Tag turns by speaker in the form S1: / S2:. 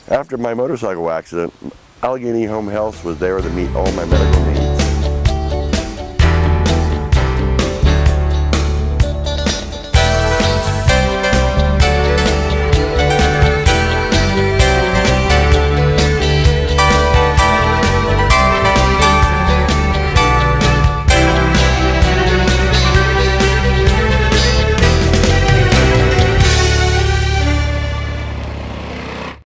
S1: After my motorcycle accident, Allegheny Home Health was there to meet all my medical needs.